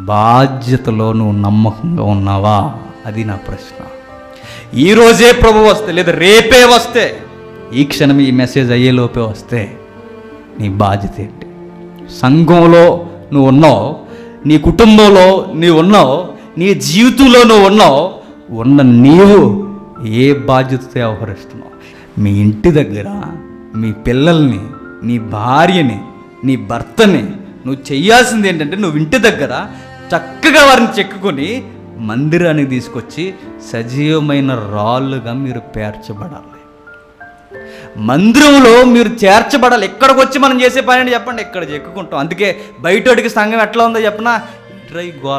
బాధ్యతలో నువ్వు నమ్మకంగా ఉన్నావా? అది నా ప్రశ్న. ఈరోజే ప్రభు వస్తే, లేదా రేపే వస్తే, ఈ క్షణం ఈ మెసేజ్ అయ్యేలోపే వస్తే నీ బాధ్యత ఏంటి? సంఘంలో నువ్వు ఉన్నావు, నీ కుటుంబంలో నువ్వు ఉన్నావు, నీ జీవితంలో నువ్వు ఉన్నావు. ఉన్న నీవు ఏ బాధ్యతతో వ్యవహరిస్తున్నావు? మీ ఇంటి దగ్గర మీ పిల్లల్ని, నీ భార్యని, నీ భర్తని నువ్వు చేయాల్సింది ఏంటంటే, నువ్వు ఇంటి దగ్గర చక్కగా వారిని చెక్కుకొని మందిరానికి తీసుకొచ్చి సజీవమైన రాళ్ళుగా మీరు పేర్చబడాలి. మందిరంలో మీరు చేర్చబడాలి. ఎక్కడికి వచ్చి మనం చేసే పని అని చెప్పండి, ఇక్కడ చెక్కుకుంటాం. అందుకే బయటోడికి సంఘం ఎట్లా ఉందో చెప్పనా, ఇట్రై గోల,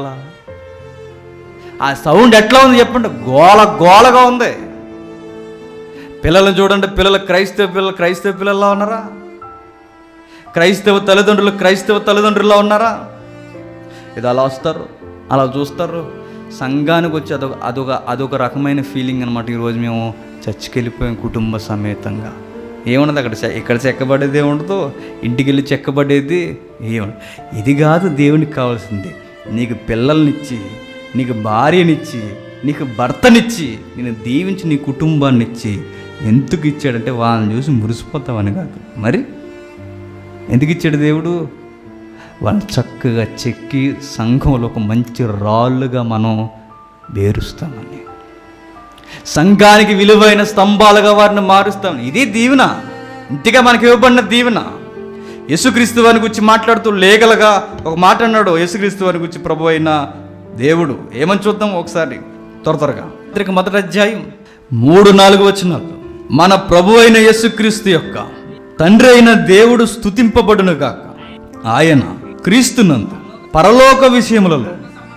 ఆ సౌండ్ ఎట్లా ఉంది చెప్పండి, గోల గోలగా ఉంది. పిల్లలను చూడండి, క్రైస్తవ పిల్లల్లా ఉన్నారా? క్రైస్తవ తల్లిదండ్రుల్లో ఉన్నారా? ఇది అలా వస్తారు, అలా చూస్తారు. సంఘానికి వచ్చి అదొక రకమైన ఫీలింగ్ అనమాట. ఈరోజు మేము చర్చికి వెళ్ళిపోయాం కుటుంబ సమేతంగా. ఏమున్నది అక్కడ? ఇక్కడ చెక్కబడేది ఏముండదు, ఇంటికి వెళ్ళి చెక్కబడేది ఏముండదు. ఇది కాదు దేవునికి కావాల్సింది. నీకు పిల్లల్నిచ్చి, నీకు భార్యనిచ్చి, నీకు భర్తనిచ్చి, నేను దీవించి నీ కుటుంబాన్ని ఇచ్చి ఎందుకు ఇచ్చాడంటే వాళ్ళని చూసి మురిసిపోతామని కాదు. మరి ఎందుకు ఇచ్చాడు దేవుడు? వాళ్ళు చక్కగా చెక్కి సంఘంలో ఒక మంచి రాళ్ళుగా మనం వేరుస్తామని, సంఘానికి విలువైన స్తంభాలుగా వారిని మారుస్తామని. ఇది దీవెన. ఇంటిగా మనకి ఇవ్వబడిన దీవెన. యేసుక్రీస్తు వారిని గురించి మాట్లాడుతూ లేగలగా ఒక మాట అన్నాడు. యేసుక్రీస్తు వారిని గురించి ప్రభు అయిన దేవుడు ఏమని చూద్దాం ఒకసారి త్వరగా. మొదటి అధ్యాయం 3-4 వచనాలు. మన ప్రభు అయిన యేసుక్రీస్తు యొక్క తండ్రి అయిన దేవుడు స్తుతింపబడును గాక. ఆయన క్రీస్తునందు పరలోక విషయములలో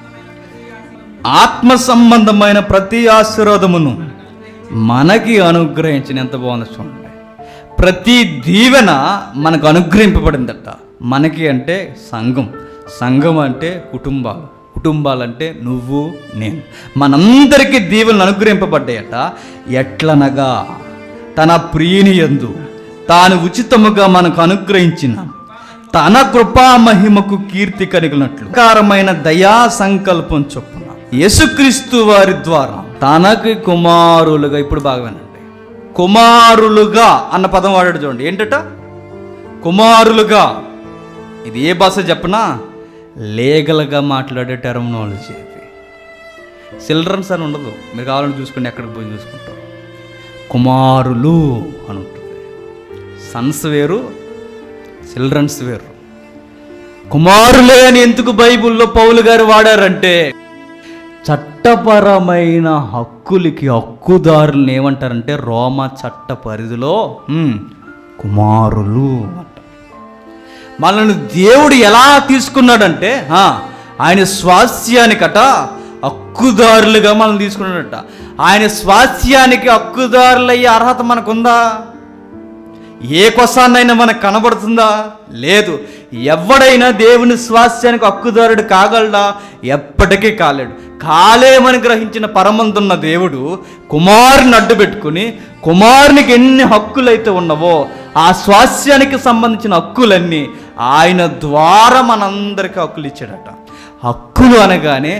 ఆత్మ సంబంధమైన ప్రతి ఆశీర్వాదమును మనకి అనుగ్రహించిన. ఎంత బాగుందో చూడండి. ప్రతి దీవెన మనకు అనుగ్రహింపబడిందట. మనకి అంటే సంఘం అంటే కుటుంబాలంటే నువ్వు నేను, మనందరికీ దీవెనలు అనుగ్రహింపబడ్డాయట. ఎట్లనగా తన ప్రియుని యందు తాను ఉచితముగా మనకు అనుగ్రహించిన తన కృపా మహిమకు కీర్తి కలిగినట్లు కారమైన దయా సంకల్పం చొప్పున యేసుక్రీస్తు వారి ద్వారా తనకి కుమారులుగా. ఇప్పుడు బాగా వినండి, కుమారులుగా అన్న పదం వాడాడు చూడండి. ఏంటట? కుమారులుగా. ఇది ఏ భాష చెప్పనా? లీగల్గా మాట్లాడే టెర్మినాలజీ. ఇది చిల్డ్రన్స్ అని ఉండదు. మీరు కావాలని చూసుకోండి, ఎక్కడికి పోయి చూసుకుంటారు. కుమారులు అని ఉంటుంది. సన్స్ వేరు, చిల్డ్రన్స్ వేరు. కుమారులే అని ఎందుకు బైబిల్లో పౌలు గారు వాడారంటే, చట్టపరమైన హక్కుదారులను ఏమంటారంటే రోమా చట్ట పరిధిలో కుమారులు అంట. మనల్ని దేవుడు ఎలా తీసుకున్నాడంటే ఆయన స్వాస్థ్యానికట హక్కుదారులుగా మనం తీసుకున్నాడట. ఆయన స్వాస్థ్యానికి హక్కుదారులయ్యే అర్హత మనకుందా? ఏ కొసాన్నైనా మనకు కనబడుతుందా? లేదు. ఎవడైనా దేవుని స్వాస్థ్యానికి హక్కుదారుడు కాగలడా? ఎప్పటికీ కాలేడు. కాలేమని గ్రహించిన పరమందున్న దేవుడు కుమారుని అడ్డు పెట్టుకుని, కుమారునికి ఎన్ని హక్కులైతే ఉన్నవో ఆ స్వాస్థ్యానికి సంబంధించిన హక్కులన్నీ ఆయన ద్వారా మనందరికీ హక్కులు ఇచ్చాడట. హక్కులు అనగానే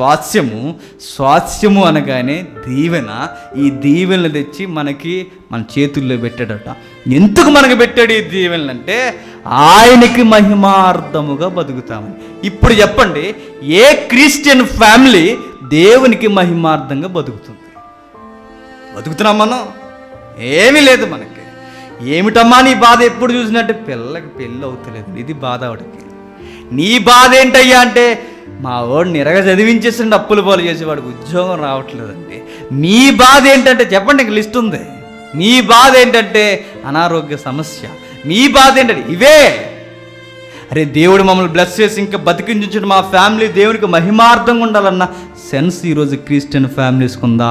స్వాస్థ్యము అనగానే దీవెన. ఈ దీవెనలు తెచ్చి మన చేతుల్లో పెట్టాడట. ఎందుకు మనకు పెట్టాడు ఈ దీవెనలు అంటే, ఆయనకి మహిమార్థముగా బతుకుతామని. ఇప్పుడు చెప్పండి, ఏ క్రిస్టియన్ ఫ్యామిలీ దేవునికి మహిమార్థంగా బతుకుతున్నాం మనం? ఏమీ లేదు మనకి. ఏమిటమ్మా నీ బాధ? ఎప్పుడు చూసినట్టే పిల్లకి పెళ్ళి అవుతలేదు, ఇది బాధ. ఆవిడకి నీ బాధ ఏంటయ్యా అంటే, మా వాడు నిరగా చదివించేసిండి, అప్పులు పాలు చేసేవాడికి ఉద్యోగం రావట్లేదండి. మీ బాధ ఏంటంటే చెప్పండి, ఇంక లిస్ట్ ఉంది. మీ బాధ ఏంటంటే అనారోగ్య సమస్య. మీ బాధ ఏంటంటే ఇవే. అరే దేవుడు మమ్మల్ని బ్లెస్ చేసి ఇంకా బతికించు, మా ఫ్యామిలీ దేవునికి మహిమార్థంగా ఉండాలన్న సెన్స్ ఈరోజు క్రిస్టియన్ ఫ్యామిలీస్కి ఉందా?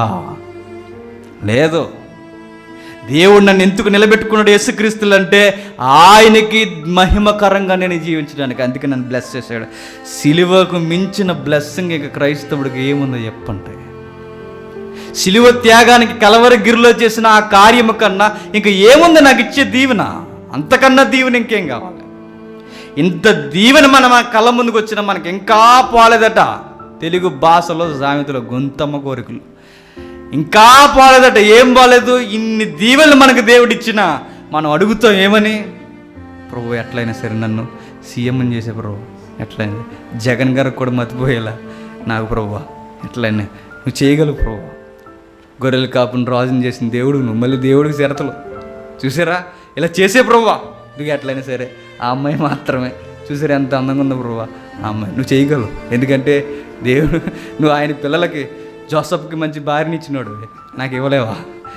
లేదు. దేవుడు నన్ను ఎందుకు నిలబెట్టుకున్నాడు యేసుక్రీస్తులు అంటే, ఆయనకి మహిమకరంగా నేను జీవించడానికి. అందుకే నన్ను బ్లెస్ చేశాడు. సిలువకు మించిన బ్లెస్సింగ్ ఇక క్రైస్తవుడికి ఏముందో చెప్పండి. సిలువ త్యాగానికి కలవరగిరిలో చేసిన ఆ కార్యము కన్నా ఇంకా ఏముంది నాకు ఇచ్చే దీవెన? అంతకన్నా దీవెన ఇంకేం కావాలి? ఇంత దీవెన మన కళ్ళ ముందుకు వచ్చినా మనకి ఇంకా పోలేదట. తెలుగు భాషలో సామెతలో గొంతమ్మ కోరికలు ఇంకా పోలేదట. ఏం బాలేదు? ఇన్ని దీవెనలు మనకు దేవుడిచ్చినా మనం అడుగుతాం ఏమని? ప్రభు ఎట్లయినా సరే నన్ను సీఎంని చేసే ప్రభు, ఎట్లయినా జగన్ గారికి కూడా మతిపోయేలా నాకు ప్రభు ఎట్లయినా నువ్వు చేయగలవు ప్రభు. గొర్రెలు కాపుని రాజుని చేసిన దేవుడు నువ్వు, మళ్ళీ దేవుడికి షరతులు చూసారా? ఇలా చేసే ప్రభువా నువ్వు ఎట్లయినా సరే. ఆ అమ్మాయి మాత్రమే చూసారా ఎంత అందంగా ఉందో ప్రభువా ఆ అమ్మాయి, నువ్వు చేయగలవు. ఎందుకంటే దేవుడు నువ్వు ఆయన పిల్లలకి జోసఫ్కి మంచి భార్యని ఇచ్చినాడు, నాకు ఇవ్వలేవా?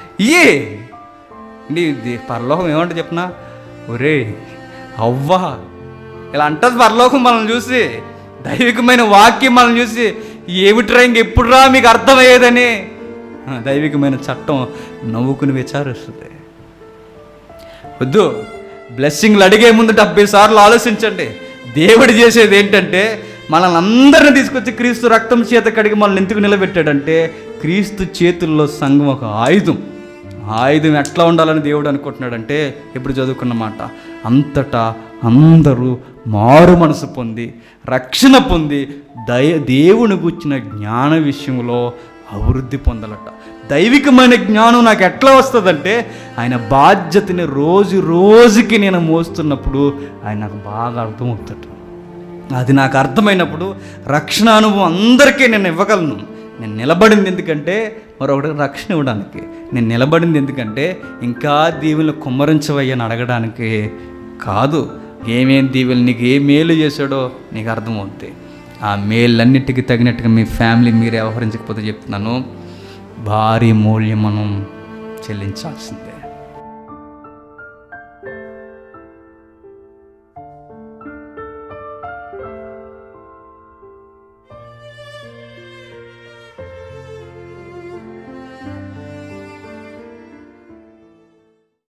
నీ పరలోకం ఏమంటే చెప్పనా? ఒరే అవ్వా ఇలా అంటది పరలోకం మనల్ని చూసి, దైవికమైన వాక్యం మనల్ని చూసి. ఏమిట్రా ఇంకెప్పుడురా మీకు అర్థమయ్యేదని దైవికమైన చట్టం నవ్వుకుని విచారిస్తుంది. వద్దు, బ్లెస్సింగ్లు అడిగే ముందు 70 సార్లు ఆలోచించండి. దేవుడు చేసేది ఏంటంటే మనల్ని అందరిని తీసుకొచ్చి క్రీస్తు రక్తం చేత కడిగి మనల్ని ఎందుకు నిలబెట్టాడంటే క్రీస్తు చేతుల్లో సంఘం ఒక ఆయుధం. ఆయుధం ఎట్లా ఉండాలని దేవుడు అనుకుంటున్నాడంటే ఎప్పుడు చదువుకున్న మాట, అంతటా అందరూ మారు మనసు పొంది రక్షణ పొంది దేవుని గుర్చిన జ్ఞాన విషయంలో అభివృద్ధి పొందాలట. దైవికమైన జ్ఞానం నాకు ఎట్లా వస్తుందంటే ఆయన బాధ్యతని రోజు రోజుకి నేను మోస్తున్నప్పుడు ఆయన నాకు బాగా అర్థమవుతాడు. అది నాకు అర్థమైనప్పుడు రక్షణ అనుభవం అందరికీ నేను ఇవ్వగలను. నేను నిలబడింది ఎందుకంటే మరొకటి రక్షణ ఇవ్వడానికి, నేను నిలబడింది ఎందుకంటే ఇంకా దీవెనలు కుమ్మరించవయ్యని అడగడానికి కాదు. ఏమేం దీవెనలు నీకు ఏ మేలు చేశాడో నీకు అర్థమవుతుంది. ఆ మేలన్నిటికీ తగినట్టుగా మీ ఫ్యామిలీ మీరు వ్యవహరించకపోతే చెప్తున్నాను, భారీ మూల్యం మనం చెల్లించాల్సిందే.